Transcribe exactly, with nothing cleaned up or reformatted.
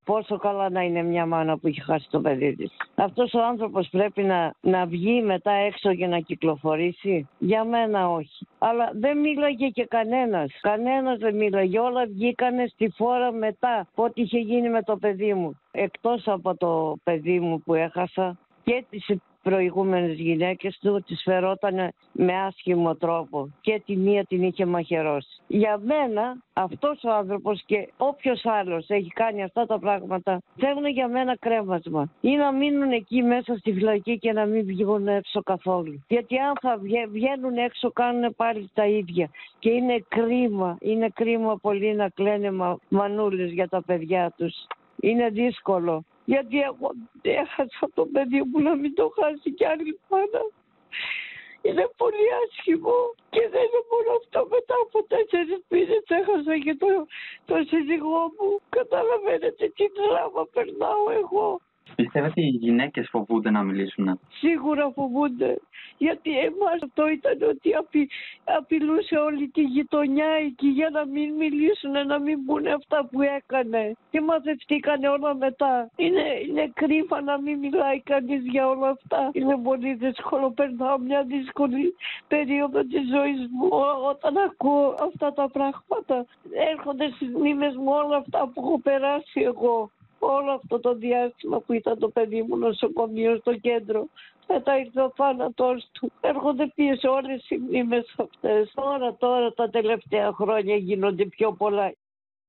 πόσο καλά να είναι μια μάνα που έχει χάσει το παιδί της. Αυτός ο άνθρωπος πρέπει να, να βγει μετά έξω και να κυκλοφορήσει. Για μένα όχι. Αλλά δεν μίλαγε και κανένας. Κανένας δεν μίλαγε. Όλα βγήκανε στη φόρα μετά. Ό,τι είχε γίνει με το παιδί μου. Εκτός από το παιδί μου που έχασα και τις προηγούμενες γυναίκες του, τις φερόταν με άσχημο τρόπο και τη μία την είχε μαχαιρώσει. Για μένα αυτός ο άνθρωπος και όποιος άλλος έχει κάνει αυτά τα πράγματα θέλουν για μένα κρέμασμα ή να μείνουν εκεί μέσα στη φυλακή και να μην βγουν έξω καθόλου. Γιατί αν θα βγαίνουν έξω κάνουν πάλι τα ίδια και είναι κρίμα, είναι κρίμα πολύ να κλαίνε μα, μανούλες για τα παιδιά τους. Είναι δύσκολο. Γιατί εγώ έχασα το παιδί μου να μην το χάσει κι άλλη μάνα. Είναι πολύ άσχημο και δεν είναι μόνο αυτό. Μετά από τέσσερις μήνες έχασα και το, το σύζυγό μου. Καταλαβαίνετε τι δράμα περνάω εγώ. Πιστεύετε ότι οι γυναίκες φοβούνται να μιλήσουν? Σίγουρα φοβούνται. Γιατί εμάς αυτό ήταν ότι απει, απειλούσε όλη τη γειτονιά εκεί για να μην μιλήσουν, να μην πούνε αυτά που έκανε. Και μαζευτήκανε όλα μετά. Είναι, είναι κρίμα να μην μιλάει κανείς για όλα αυτά. Είναι πολύ δύσκολο. Περνάω μια δύσκολη περίοδο της ζωής μου όταν ακούω αυτά τα πράγματα. Έρχονται στις μνήμες μου όλα αυτά που έχω περάσει εγώ. Όλο αυτό το διάστημα που ήταν το παιδί μου νοσοκομείο στο κέντρο. Μετά ήρθε ο θάνατός του. Έρχονται πίσω όλες οι μνήμες αυτές. Τώρα, τώρα τα τελευταία χρόνια γίνονται πιο πολλά.